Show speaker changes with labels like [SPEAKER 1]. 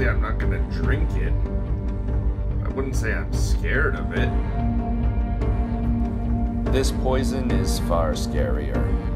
[SPEAKER 1] obviously I'm not gonna drink it. I wouldn't say I'm scared of it.
[SPEAKER 2] This poison is far scarier.